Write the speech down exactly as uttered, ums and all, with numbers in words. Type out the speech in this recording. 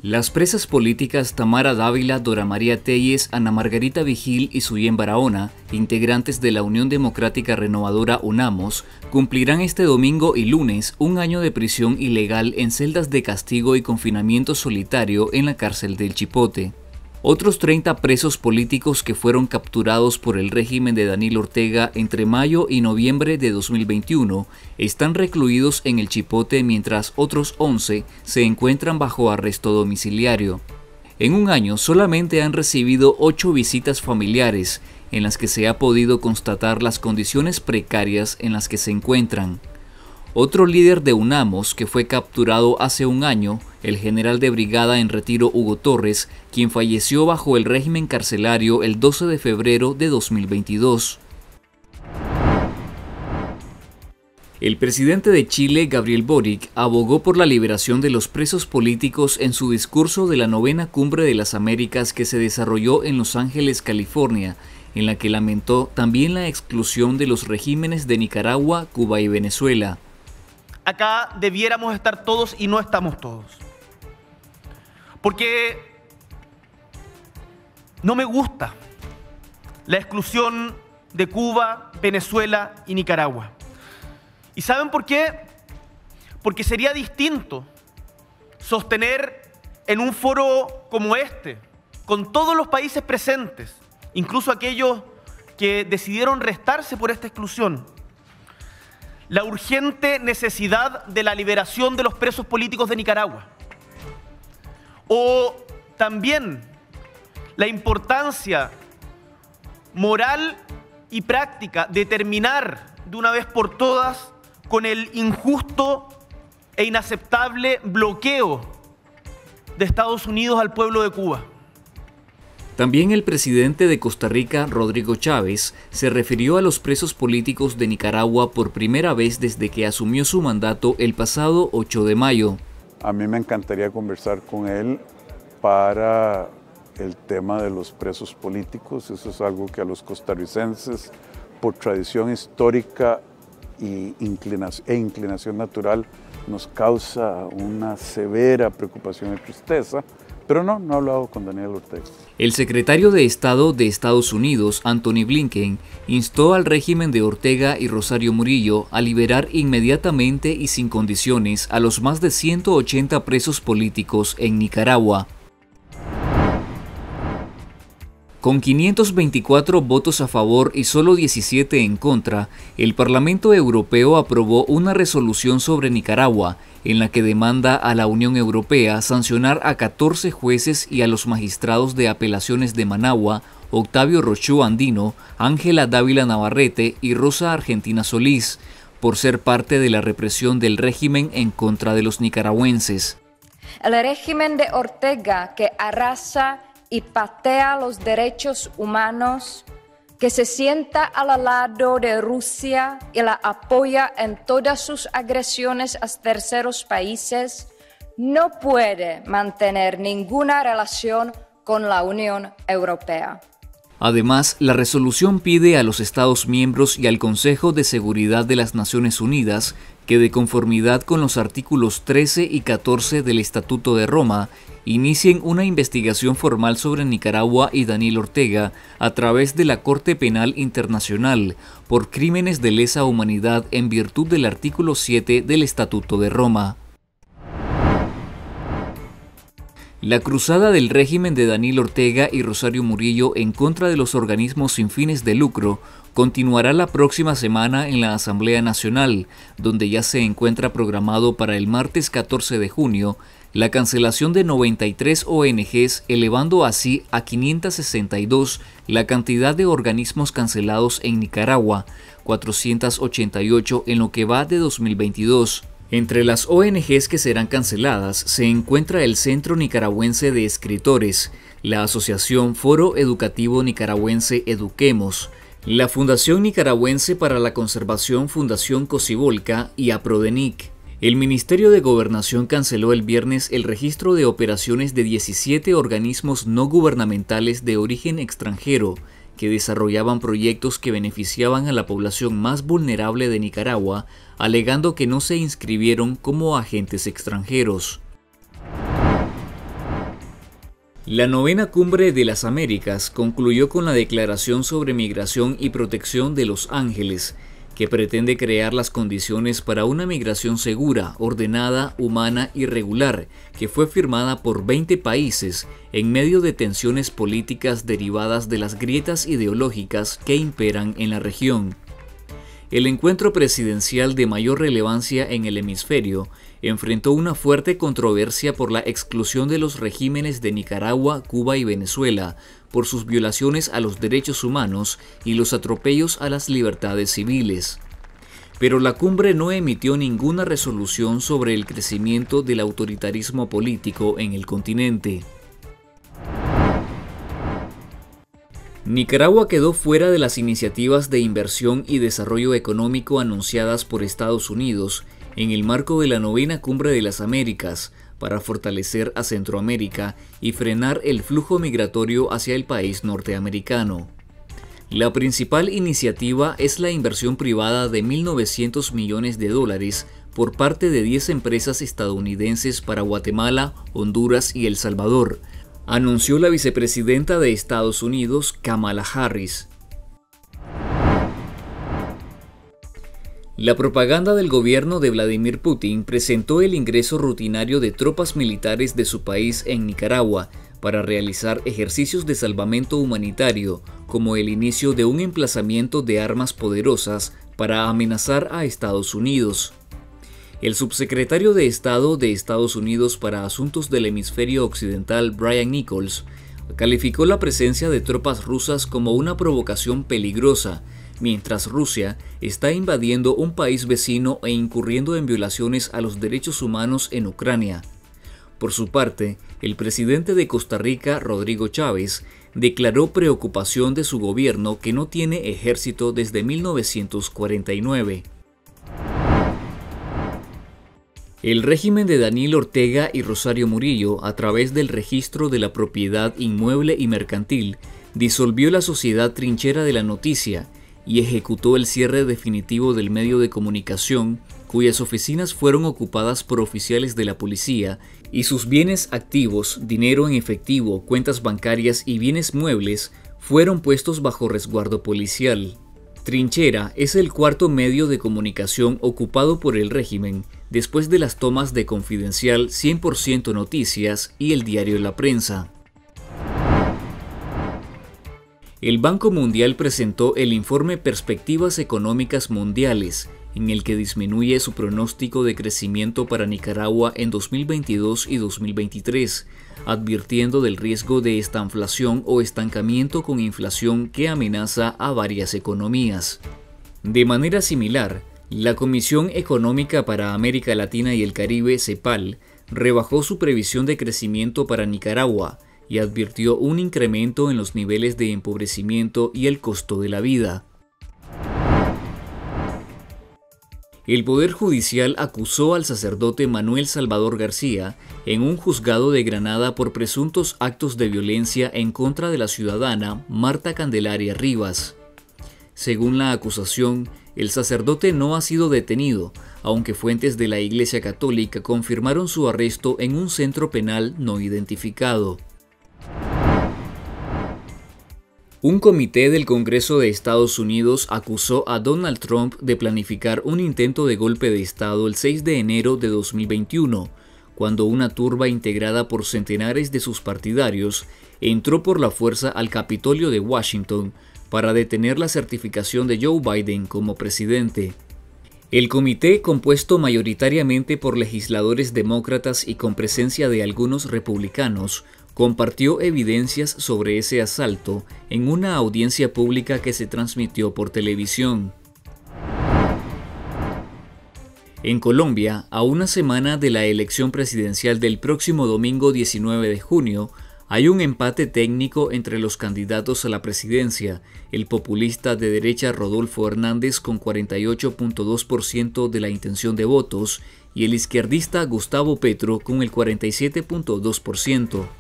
Las presas políticas Tamara Dávila, Dora María Telles, Ana Margarita Vigil y Suyen Barahona, integrantes de la Unión Democrática Renovadora UNAMOS, cumplirán este domingo y lunes un año de prisión ilegal en celdas de castigo y confinamiento solitario en la cárcel del Chipote. Otros treinta presos políticos que fueron capturados por el régimen de Daniel Ortega entre mayo y noviembre de dos mil veintiuno están recluidos en el Chipote, mientras otros once se encuentran bajo arresto domiciliario. En un año solamente han recibido ocho visitas familiares, en las que se ha podido constatar las condiciones precarias en las que se encuentran. Otro líder de UNAMOS que fue capturado hace un año, el general de brigada en retiro Hugo Torres, quien falleció bajo el régimen carcelario el doce de febrero de dos mil veintidós. El presidente de Chile, Gabriel Boric, abogó por la liberación de los presos políticos en su discurso de la novena Cumbre de las Américas que se desarrolló en Los Ángeles, California, en la que lamentó también la exclusión de los regímenes de Nicaragua, Cuba y Venezuela. Acá debiéramos estar todos y no estamos todos. Porque no me gusta la exclusión de Cuba, Venezuela y Nicaragua. ¿Y saben por qué? Porque sería distinto sostener en un foro como este, con todos los países presentes, incluso aquellos que decidieron restarse por esta exclusión, la urgente necesidad de la liberación de los presos políticos de Nicaragua. O también la importancia moral y práctica de terminar de una vez por todas con el injusto e inaceptable bloqueo de Estados Unidos al pueblo de Cuba. También el presidente de Costa Rica, Rodrigo Chávez, se refirió a los presos políticos de Nicaragua por primera vez desde que asumió su mandato el pasado ocho de mayo. A mí me encantaría conversar con él para el tema de los presos políticos. Eso es algo que a los costarricenses, por tradición histórica e inclinación, e inclinación natural, nos causa una severa preocupación y tristeza. Pero no, no he hablado con Daniel Ortega. El secretario de Estado de Estados Unidos, Antony Blinken, instó al régimen de Ortega y Rosario Murillo a liberar inmediatamente y sin condiciones a los más de ciento ochenta presos políticos en Nicaragua. Con quinientos veinticuatro votos a favor y solo diecisiete en contra, el Parlamento Europeo aprobó una resolución sobre Nicaragua, en la que demanda a la Unión Europea sancionar a catorce jueces y a los magistrados de apelaciones de Managua, Octavio Rochú Andino, Ángela Dávila Navarrete y Rosa Argentina Solís, por ser parte de la represión del régimen en contra de los nicaragüenses. El régimen de Ortega, que arrasa y patea los derechos humanos, que se sienta al lado de Rusia y la apoya en todas sus agresiones a terceros países, no puede mantener ninguna relación con la Unión Europea. Además, la resolución pide a los Estados miembros y al Consejo de Seguridad de las Naciones Unidas que, de conformidad con los artículos trece y catorce del Estatuto de Roma, inicien una investigación formal sobre Nicaragua y Daniel Ortega a través de la Corte Penal Internacional por crímenes de lesa humanidad en virtud del artículo siete del Estatuto de Roma. La cruzada del régimen de Daniel Ortega y Rosario Murillo en contra de los organismos sin fines de lucro continuará la próxima semana en la Asamblea Nacional, donde ya se encuentra programado para el martes catorce de junio la cancelación de noventa y tres O N Ges, elevando así a quinientos sesenta y dos la cantidad de organismos cancelados en Nicaragua, cuatrocientos ochenta y ocho en lo que va de dos mil veintidós. Entre las O N Ges que serán canceladas se encuentra el Centro Nicaragüense de Escritores, la Asociación Foro Educativo Nicaragüense Eduquemos, la Fundación Nicaragüense para la Conservación Fundación Cocibolca y APRODENIC. El Ministerio de Gobernación canceló el viernes el registro de operaciones de diecisiete organismos no gubernamentales de origen extranjero que desarrollaban proyectos que beneficiaban a la población más vulnerable de Nicaragua, alegando que no se inscribieron como agentes extranjeros. La novena Cumbre de las Américas concluyó con la Declaración sobre Migración y Protección de Los Ángeles, que pretende crear las condiciones para una migración segura, ordenada, humana y regular, que fue firmada por veinte países en medio de tensiones políticas derivadas de las grietas ideológicas que imperan en la región. El encuentro presidencial de mayor relevancia en el hemisferio enfrentó una fuerte controversia por la exclusión de los regímenes de Nicaragua, Cuba y Venezuela por sus violaciones a los derechos humanos y los atropellos a las libertades civiles. Pero la cumbre no emitió ninguna resolución sobre el crecimiento del autoritarismo político en el continente. Nicaragua quedó fuera de las iniciativas de inversión y desarrollo económico anunciadas por Estados Unidos en el marco de la novena Cumbre de las Américas para fortalecer a Centroamérica y frenar el flujo migratorio hacia el país norteamericano. La principal iniciativa es la inversión privada de mil novecientos millones de dólares por parte de diez empresas estadounidenses para Guatemala, Honduras y El Salvador, anunció la vicepresidenta de Estados Unidos, Kamala Harris. La propaganda del gobierno de Vladimir Putin presentó el ingreso rutinario de tropas militares de su país en Nicaragua para realizar ejercicios de salvamento humanitario, como el inicio de un emplazamiento de armas poderosas para amenazar a Estados Unidos. El subsecretario de Estado de Estados Unidos para Asuntos del Hemisferio Occidental, Brian Nichols, calificó la presencia de tropas rusas como una provocación peligrosa, mientras Rusia está invadiendo un país vecino e incurriendo en violaciones a los derechos humanos en Ucrania. Por su parte, el presidente de Costa Rica, Rodrigo Chávez, declaró preocupación de su gobierno que no tiene ejército desde mil novecientos cuarenta y nueve. El régimen de Daniel Ortega y Rosario Murillo, a través del registro de la propiedad inmueble y mercantil, disolvió la sociedad Trinchera de la Noticia y ejecutó el cierre definitivo del medio de comunicación, cuyas oficinas fueron ocupadas por oficiales de la policía y sus bienes activos, dinero en efectivo, cuentas bancarias y bienes muebles fueron puestos bajo resguardo policial. Trinchera es el cuarto medio de comunicación ocupado por el régimen, después de las tomas de Confidencial, cien por ciento Noticias y el diario La Prensa. El Banco Mundial presentó el informe Perspectivas Económicas Mundiales, en el que disminuye su pronóstico de crecimiento para Nicaragua en dos mil veintidós y dos mil veintitrés, advirtiendo del riesgo de estanflación o estancamiento con inflación que amenaza a varias economías. De manera similar, la Comisión Económica para América Latina y el Caribe, CEPAL, rebajó su previsión de crecimiento para Nicaragua y advirtió un incremento en los niveles de empobrecimiento y el costo de la vida. El Poder Judicial acusó al sacerdote Manuel Salvador García en un juzgado de Granada por presuntos actos de violencia en contra de la ciudadana Marta Candelaria Rivas. Según la acusación, el sacerdote no ha sido detenido, aunque fuentes de la Iglesia Católica confirmaron su arresto en un centro penal no identificado. Un comité del Congreso de Estados Unidos acusó a Donald Trump de planificar un intento de golpe de Estado el seis de enero de dos mil veintiuno, cuando una turba integrada por centenares de sus partidarios entró por la fuerza al Capitolio de Washington para detener la certificación de Joe Biden como presidente. El comité, compuesto mayoritariamente por legisladores demócratas y con presencia de algunos republicanos, compartió evidencias sobre ese asalto en una audiencia pública que se transmitió por televisión. En Colombia, a una semana de la elección presidencial del próximo domingo diecinueve de junio, hay un empate técnico entre los candidatos a la presidencia, el populista de derecha Rodolfo Hernández con cuarenta y ocho punto dos por ciento de la intención de votos y el izquierdista Gustavo Petro con el cuarenta y siete punto dos por ciento.